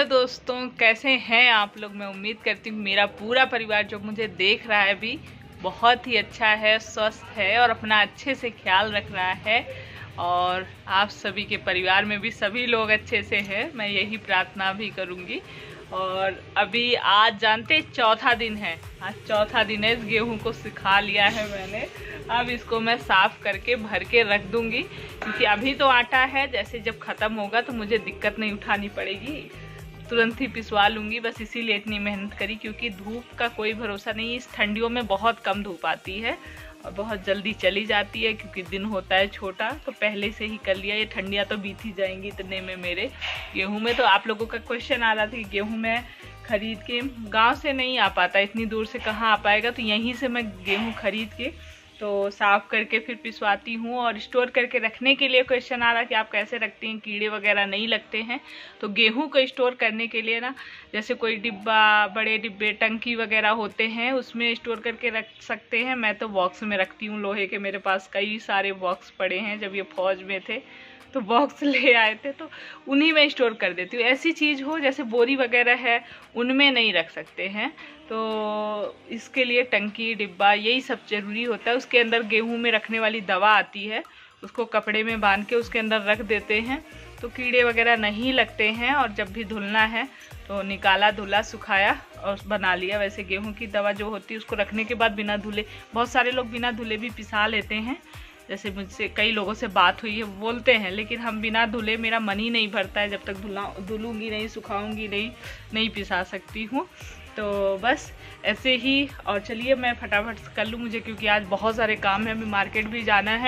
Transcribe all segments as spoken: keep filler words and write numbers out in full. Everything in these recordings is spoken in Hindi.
दोस्तों, कैसे हैं आप लोग। मैं उम्मीद करती हूँ मेरा पूरा परिवार जो मुझे देख रहा है भी बहुत ही अच्छा है, स्वस्थ है और अपना अच्छे से ख्याल रख रहा है। और आप सभी के परिवार में भी सभी लोग अच्छे से हैं, मैं यही प्रार्थना भी करूँगी। और अभी आज जानते चौथा दिन है, आज चौथा दिन है। इस गेहूं को सुखा लिया है मैंने। अब इसको मैं साफ करके भर के रख दूंगी, क्योंकि अभी तो आटा है, जैसे जब ख़त्म होगा तो मुझे दिक्कत नहीं उठानी पड़ेगी, तुरंत ही पिसवा लूँगी। बस इसीलिए इतनी मेहनत करी, क्योंकि धूप का कोई भरोसा नहीं। इस ठंडियों में बहुत कम धूप आती है और बहुत जल्दी चली जाती है, क्योंकि दिन होता है छोटा, तो पहले से ही कर लिया। ये ठंडियाँ तो बीत ही जाएंगी इतने में मेरे गेहूं में। तो आप लोगों का क्वेश्चन आ रहा था कि गेहूं मैं खरीद के, गांव से नहीं आ पाता, इतनी दूर से कहाँ आ पाएगा, तो यहीं से मैं गेहूं खरीद के तो साफ़ करके फिर पिसवाती हूँ। और स्टोर करके रखने के लिए क्वेश्चन आ रहा कि आप कैसे रखते हैं, कीड़े वगैरह नहीं लगते हैं। तो गेहूं को स्टोर करने के लिए ना, जैसे कोई डिब्बा, बड़े डिब्बे, टंकी वगैरह होते हैं, उसमें स्टोर करके रख सकते हैं। मैं तो बॉक्स में रखती हूँ, लोहे के मेरे पास कई सारे बॉक्स पड़े हैं। जब ये फौज में थे तो बॉक्स ले आए थे, तो उन्हीं में स्टोर कर देती हूँ। ऐसी चीज़ हो जैसे बोरी वगैरह है, उनमें नहीं रख सकते हैं, तो इसके लिए टंकी, डिब्बा, यही सब ज़रूरी होता है। उसके अंदर गेहूं में रखने वाली दवा आती है, उसको कपड़े में बांध के उसके अंदर रख देते हैं, तो कीड़े वगैरह नहीं लगते हैं। और जब भी धुलना है तो निकाला, धुला, सुखाया और बना लिया। वैसे गेहूं की दवा जो होती है उसको रखने के बाद बिना धुले, बहुत सारे लोग बिना धुले भी पिसा लेते हैं। जैसे मुझसे कई लोगों से बात हुई है, बोलते हैं, लेकिन हम बिना धुले, मेरा मन ही नहीं भरता है, जब तक धुला धुलूँगी नहीं, सुखाऊंगी नहीं, नहीं पिसा सकती हूँ। तो बस ऐसे ही। और चलिए मैं फटाफट कर लूँ मुझे, क्योंकि आज बहुत सारे काम है, अभी मार्केट भी जाना है।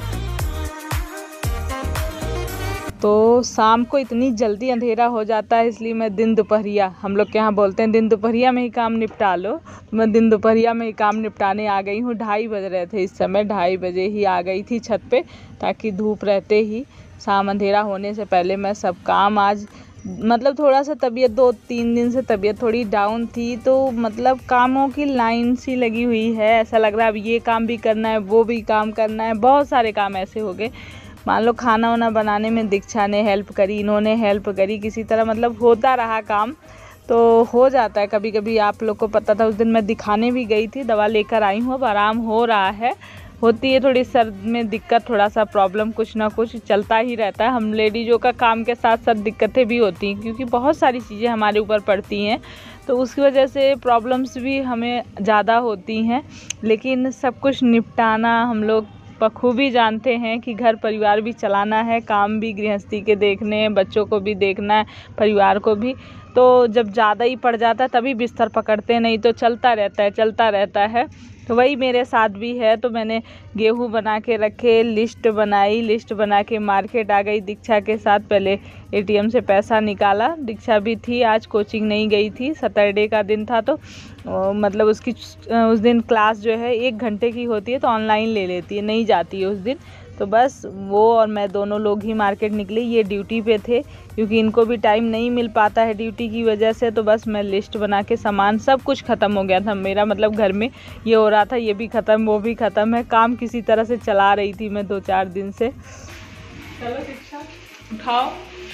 तो शाम को इतनी जल्दी अंधेरा हो जाता है, इसलिए मैं दिन दोपहरिया, हम लोग के यहाँ बोलते हैं दिन दोपहरिया में ही काम निपटा लो, तो मैं दिन दोपहरिया में ही काम निपटाने आ गई हूँ। ढाई बज रहे थे इस समय, ढाई बजे ही आ गई थी छत पे, ताकि धूप रहते ही, शाम अंधेरा होने से पहले मैं सब काम आज, मतलब थोड़ा सा तबीयत, दो तीन दिन से तबीयत थोड़ी डाउन थी, तो मतलब कामों की लाइन सी लगी हुई है। ऐसा लग रहा है अब ये काम भी करना है, वो भी काम करना है, बहुत सारे काम ऐसे हो गए। मान लो खाना वाना बनाने में दीक्षा ने हेल्प करी, इन्होंने हेल्प करी, किसी तरह मतलब होता रहा काम, तो हो जाता है कभी कभी। आप लोग को पता था, उस दिन मैं दिखाने भी गई थी, दवा लेकर आई हूँ, अब आराम हो रहा है। होती है थोड़ी सर में दिक्कत, थोड़ा सा प्रॉब्लम, कुछ ना कुछ चलता ही रहता है। हम लेडीज़ों का काम के साथ साथ दिक्कतें भी होती हैं, क्योंकि बहुत सारी चीज़ें हमारे ऊपर पड़ती हैं, तो उसकी वजह से प्रॉब्लम्स भी हमें ज़्यादा होती हैं। लेकिन सब कुछ निपटाना हम लोग बखूबी जानते हैं कि घर परिवार भी चलाना है, काम भी गृहस्थी के देखने हैं, बच्चों को भी देखना है, परिवार को भी। तो जब ज़्यादा ही पड़ जाता है तभी बिस्तर पकड़ते, नहीं तो चलता रहता है, चलता रहता है। तो वही मेरे साथ भी है। तो मैंने गेहूं बना के रखे, लिस्ट बनाई, लिस्ट बना के मार्केट आ गई दीक्षा के साथ। पहले एटीएम से पैसा निकाला, दीक्षा भी थी, आज कोचिंग नहीं गई थी, सैटरडे का दिन था, तो मतलब उसकी उस दिन क्लास जो है एक घंटे की होती है, तो ऑनलाइन ले लेती है, नहीं जाती है उस दिन। तो बस वो और मैं दोनों लोग ही मार्केट निकले। ये ड्यूटी पे थे, क्योंकि इनको भी टाइम नहीं मिल पाता है ड्यूटी की वजह से। तो बस मैं लिस्ट बना के, सामान सब कुछ ख़त्म हो गया था मेरा, मतलब घर में ये हो रहा था, ये भी ख़त्म, वो भी ख़त्म है, काम किसी तरह से चला रही थी मैं दो चार दिन से। चलो दीक्षा उठाओ।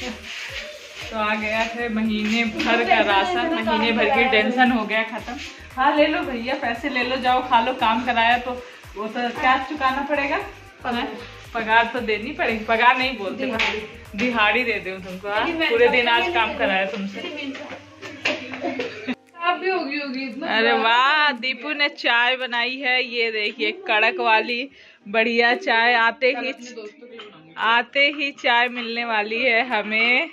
तो आ गया है महीने भर का राशन, महीने भर की टेंशन हो गया ख़त्म। हाँ ले लो भैया, पैसे ले लो, जाओ खा लो, काम कराया तो वो तो क्या चुकाना पड़ेगा, पगार तो देनी पड़ेगी। पगार नहीं बोलते, दिहाड़ी दे दूँ तुमको। हाँ, पूरे दिन आज काम कराया तुमसे। आप भी होगी होगी इतना। अरे वाह, दीपू ने चाय बनाई है, ये देखिए कड़क वाली बढ़िया चाय। आते ही आते ही चाय मिलने वाली है हमें।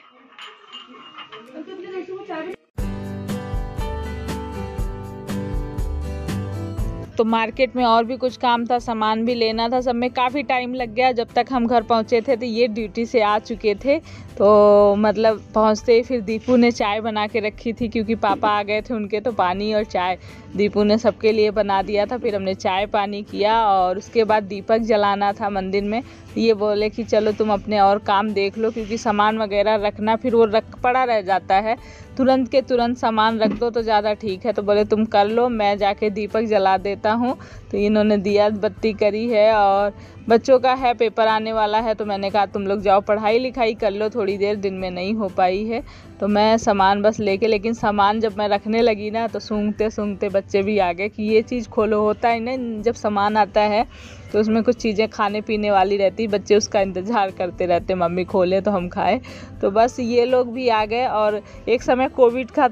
तो मार्केट में और भी कुछ काम था, सामान भी लेना था, सब में काफ़ी टाइम लग गया। जब तक हम घर पहुंचे थे तो ये ड्यूटी से आ चुके थे, तो मतलब पहुंचते ही फिर दीपू ने चाय बना के रखी थी, क्योंकि पापा आ गए थे उनके, तो पानी और चाय दीपू ने सबके लिए बना दिया था। फिर हमने चाय पानी किया और उसके बाद दीपक जलाना था मंदिर में। ये बोले कि चलो तुम अपने और काम देख लो, क्योंकि सामान वगैरह रखना फिर वो रख पड़ा रह जाता है, तुरंत के तुरंत सामान रख दो तो ज़्यादा ठीक है। तो बोले तुम कर लो, मैं जाके दीपक जला देता हूँ। तो इन्होंने दिया बत्ती करी है और बच्चों का है पेपर आने वाला है, तो मैंने कहा तुम लोग जाओ पढ़ाई लिखाई कर लो थोड़ी देर, दिन में नहीं हो पाई है। तो मैं सामान बस लेके, लेकिन सामान जब मैं रखने लगी ना तो सूंघते सूंघते बच्चे भी आ गए कि ये चीज़ खोलो। होता है ना, जब सामान आता है तो उसमें कुछ चीज़ें खाने पीने वाली रहती, बच्चे उसका इंतज़ार करते रहते मम्मी खोले तो हम खाए। तो बस ये लोग भी आ गए। और एक समय कोविड का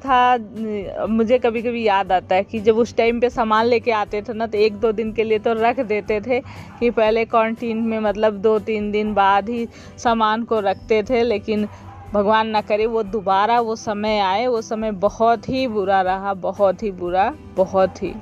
था, मुझे कभी कभी याद आता है कि जब उस टाइम पे सामान लेके आते थे ना तो एक दो दिन के लिए तो रख देते थे कि पहले क्वारंटीन में मतलब दो तीन दिन बाद ही सामान को रखते थे। लेकिन भगवान ना करे वो दोबारा वो समय आए, वो समय बहुत ही बुरा रहा, बहुत ही बुरा, बहुत ही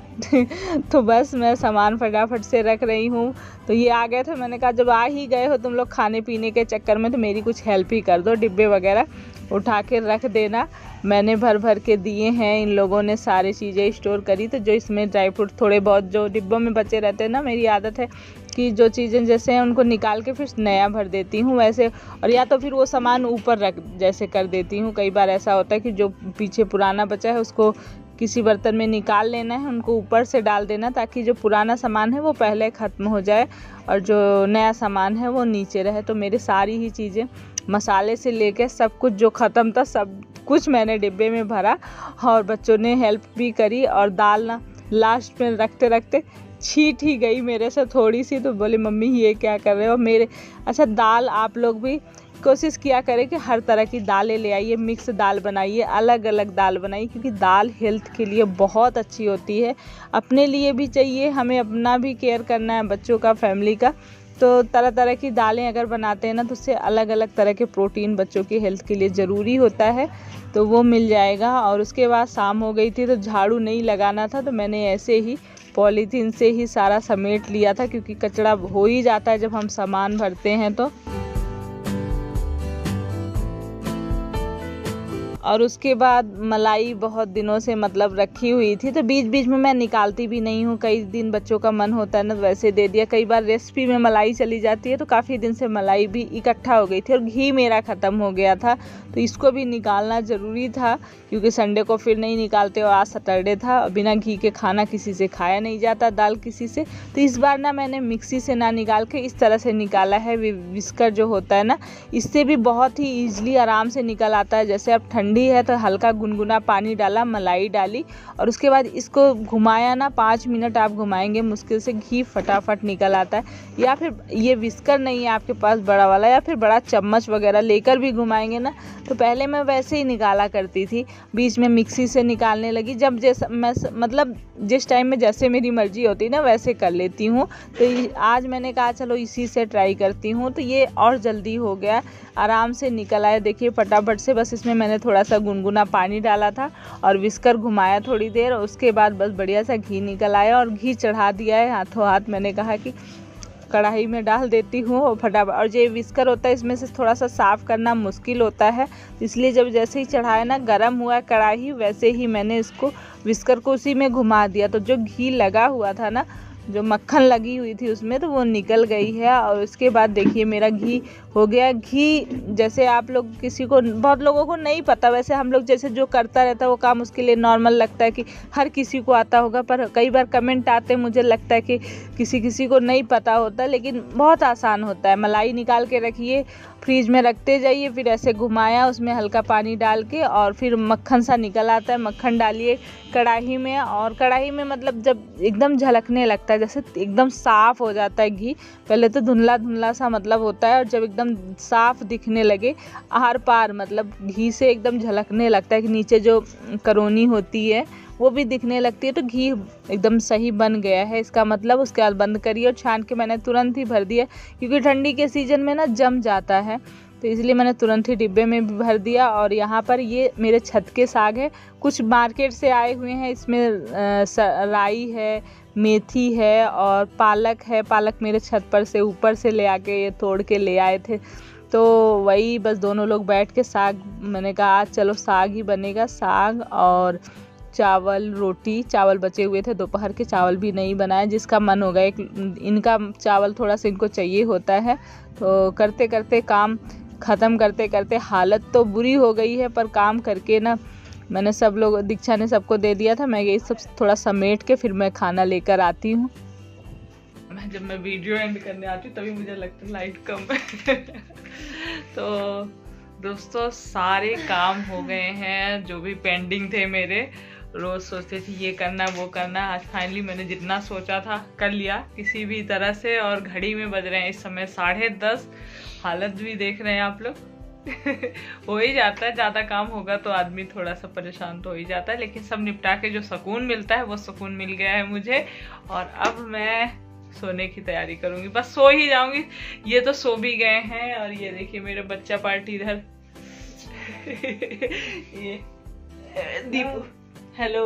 तो बस मैं सामान फटाफट से रख रही हूँ। तो ये आ गए थे, मैंने कहा जब आ ही गए हो तुम लोग खाने पीने के चक्कर में तो मेरी कुछ हेल्प ही कर दो, डिब्बे वगैरह उठा के रख देना। मैंने भर भर के दिए हैं, इन लोगों ने सारी चीज़ें स्टोर करी। तो जो इसमें ड्राई फ्रूट थोड़े बहुत जो डिब्बों में बचे रहते हैं ना, मेरी आदत है कि जो चीज़ें जैसे हैं उनको निकाल के फिर नया भर देती हूँ वैसे, और या तो फिर वो सामान ऊपर रख जैसे कर देती हूँ। कई बार ऐसा होता है कि जो पीछे पुराना बचा है उसको किसी बर्तन में निकाल लेना है, उनको ऊपर से डाल देना ताकि जो पुराना सामान है वो पहले ख़त्म हो जाए और जो नया सामान है वो नीचे रहे। तो मेरी सारी ही चीज़ें मसाले से लेकर सब कुछ जो ख़त्म था सब कुछ मैंने डिब्बे में भरा, और बच्चों ने हेल्प भी करी। और दाल ना लास्ट में रखते रखते छीट ही गई मेरे से थोड़ी सी, तो बोले मम्मी ये क्या कर रहे हो मेरे। अच्छा, दाल आप लोग भी कोशिश किया करें कि हर तरह की दालें ले आइए, मिक्स दाल बनाइए, अलग अलग दाल बनाइए, क्योंकि दाल हेल्थ के लिए बहुत अच्छी होती है। अपने लिए भी चाहिए, हमें अपना भी केयर करना है, बच्चों का, फैमिली का। तो तरह तरह की दालें अगर बनाते हैं ना तो उससे अलग अलग तरह के प्रोटीन बच्चों की हेल्थ के लिए ज़रूरी होता है, तो वो मिल जाएगा। और उसके बाद शाम हो गई थी तो झाड़ू नहीं लगाना था, तो मैंने ऐसे ही पॉलीथीन से ही सारा समेट लिया था, क्योंकि कचरा हो ही जाता है जब हम सामान भरते हैं तो। और उसके बाद मलाई बहुत दिनों से मतलब रखी हुई थी, तो बीच बीच में मैं निकालती भी नहीं हूँ। कई दिन बच्चों का मन होता है ना तो वैसे दे दिया। कई बार रेसिपी में मलाई चली जाती है, तो काफ़ी दिन से मलाई भी इकट्ठा हो गई थी। और घी मेरा ख़त्म हो गया था, तो इसको भी निकालना ज़रूरी था, क्योंकि संडे को फिर नहीं निकालते और आज सैटरडे था। बिना घी के खाना किसी से खाया नहीं जाता, दाल किसी से। तो इस बार ना मैंने मिक्सी से ना निकाल के इस तरह से निकाला है, विस्कर जो होता है ना, इससे भी बहुत ही ईजिली आराम से निकल आता है। जैसे अब ठंडी है तो हल्का गुनगुना पानी डाला, मलाई डाली और उसके बाद इसको घुमाया ना, पाँच मिनट आप घुमाएंगे मुश्किल से घी फटाफट निकल आता है। या फिर ये विस्कर नहीं है आपके पास बड़ा वाला, या फिर बड़ा चम्मच वगैरह लेकर भी घुमाएंगे ना, तो पहले मैं वैसे ही निकाला करती थी, बीच में मिक्सी से निकालने लगी। जब जैसा मैं मतलब जिस टाइम में जैसे मेरी मर्जी होती ना वैसे कर लेती हूँ। तो आज मैंने कहा चलो इसी से ट्राई करती हूँ, तो ये और जल्दी हो गया, आराम से निकल आया। देखिए फटाफट से, बस इसमें मैंने थोड़ा सा गुनगुना पानी डाला था और विस्कर घुमाया थोड़ी देर, और उसके बाद बस बढ़िया सा घी निकल आया और घी चढ़ा दिया है हाथों हाथ। मैंने कहा कि कढ़ाई में डाल देती हूँ और फटाफट। और जो विस्कर होता है इसमें से थोड़ा सा साफ़ करना मुश्किल होता है, इसलिए जब जैसे ही चढ़ाया ना, गर्म हुआ कढ़ाई, वैसे ही मैंने इसको विस्कर को उसी में घुमा दिया। तो जो घी लगा हुआ था ना, जो मक्खन लगी हुई थी उसमें, तो वो निकल गई है। और उसके बाद देखिए मेरा घी हो गया। घी जैसे आप लोग किसी को, बहुत लोगों को नहीं पता, वैसे हम लोग जैसे जो करता रहता है वो काम उसके लिए नॉर्मल लगता है कि हर किसी को आता होगा, पर कई बार कमेंट आते हैं, मुझे लगता है कि किसी किसी को नहीं पता होता, लेकिन बहुत आसान होता है। मलाई निकाल के रखिए, फ्रीज में रखते जाइए, फिर ऐसे घुमाया, उसमें हल्का पानी डाल के, और फिर मक्खन सा निकल आता है। मक्खन डालिए कढ़ाई में, और कढ़ाई में मतलब जब एकदम झलकने लगता है, जैसे एकदम साफ़ हो जाता है घी, पहले तो धुंधला धुंधला सा मतलब होता है, और जब एकदम साफ़ दिखने लगे आर पार, मतलब घी से एकदम झलकने लगता है कि नीचे जो करोनी होती है वो भी दिखने लगती है, तो घी एकदम सही बन गया है इसका मतलब। उसके बाद बंद करिए और छान के मैंने तुरंत ही भर दिया, क्योंकि ठंडी के सीज़न में ना जम जाता है, तो इसलिए मैंने तुरंत ही डिब्बे में भी भर दिया। और यहाँ पर ये मेरे छत के साग है, कुछ मार्केट से आए हुए हैं। इसमें राई है, मेथी है और पालक है। पालक मेरे छत पर से ऊपर से ले आके ये तोड़ के ले आए थे, तो वही बस दोनों लोग बैठ के साग, मैंने कहा आज चलो साग ही बनेगा। साग और चावल, रोटी, चावल बचे हुए थे दोपहर के, चावल भी नहीं बनाए, जिसका मन होगा। एक इनका चावल थोड़ा सा इनको चाहिए होता है। तो करते करते काम ख़त्म करते करते हालत तो बुरी हो गई है, पर काम करके ना मैंने सब लोग, दीक्षा ने सबको दे दिया था। मैं ये सब थोड़ा समेट के फिर मैं खाना लेकर आती हूँ। मैं जब मैं वीडियो एंड करने आती हूँ तभी मुझे लगता है लाइट कम है। तो दोस्तों सारे काम हो गए हैं जो भी पेंडिंग थे मेरे, रोज सोचते थी ये करना वो करना, आज फाइनली मैंने जितना सोचा था कर लिया किसी भी तरह से। और घड़ी में बज रहे हैं इस समय साढ़े दस, हालत भी देख रहे हैं आप लोग। हो ही जाता है, ज्यादा काम होगा तो आदमी थोड़ा सा परेशान तो हो ही जाता है, लेकिन सब निपटा के जो सुकून मिलता है वो सुकून मिल गया है मुझे। और अब मैं सोने की तैयारी करूंगी, बस सो ही जाऊंगी। ये तो सो भी गए हैं और ये देखिए मेरे बच्चा पार्टी इधर। ये दीपू हेलो।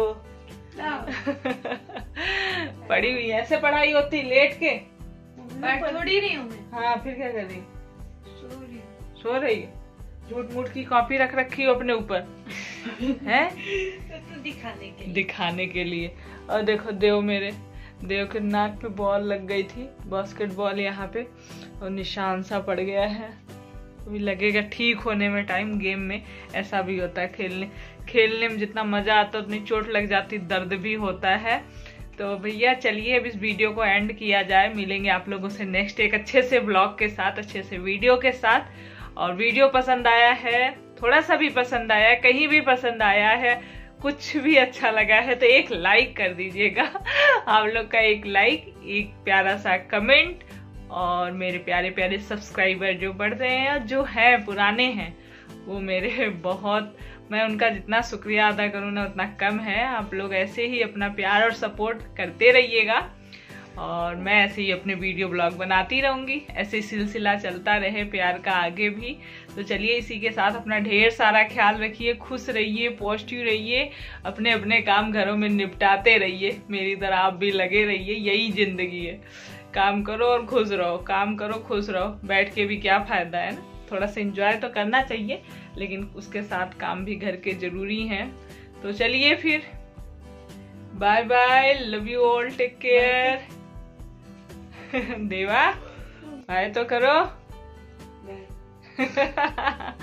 पढ़ी हुई ऐसे पढ़ाई होती लेट के? थोड़ी नहीं हूँ। हाँ फिर क्या कर रही? सो रही सो रही है। झूठ मूठ की कॉपी रख रखी हो अपने ऊपर है तो दिखाने के लिए दिखाने के लिए। और देखो देव मेरे देव के नाक पे बॉल लग गई थी, बास्केटबॉल यहाँ पे, और निशान सा पड़ गया है। अभी लगेगा ठीक होने में टाइम। गेम में ऐसा भी होता है, खेलने खेलने में जितना मजा आता है उतनी चोट लग जाती, दर्द भी होता है। तो भैया चलिए अब इस वीडियो को एंड किया जाए। मिलेंगे आप लोगों से नेक्स्ट एक अच्छे से ब्लॉग के साथ, अच्छे से वीडियो के साथ। और वीडियो पसंद आया है, थोड़ा सा भी पसंद आया है, कहीं भी पसंद आया है, कुछ भी अच्छा लगा है तो एक लाइक कर दीजिएगा। आप लोग का एक लाइक, एक प्यारा सा कमेंट, और मेरे प्यारे प्यारे सब्सक्राइबर जो बढ़ रहे हैं, जो हैं पुराने हैं, वो मेरे बहुत, मैं उनका जितना शुक्रिया अदा करूँ ना उतना कम है। आप लोग ऐसे ही अपना प्यार और सपोर्ट करते रहिएगा और मैं ऐसे ही अपने वीडियो ब्लॉग बनाती रहूंगी। ऐसे सिलसिला चलता रहे प्यार का आगे भी। तो चलिए इसी के साथ अपना ढेर सारा ख्याल रखिए, खुश रहिए, पॉजिटिव रहिए, अपने अपने काम घरों में निपटाते रहिए। मेरी तरह आप भी लगे रहिए, यही जिंदगी है। काम करो और खुश रहो, काम करो खुश रहो, बैठ के भी क्या फायदा है ना। थोड़ा सा एंजॉय तो करना चाहिए, लेकिन उसके साथ काम भी घर के जरूरी हैं। तो चलिए फिर bye bye, love you all, take care. Deva bye तो करो।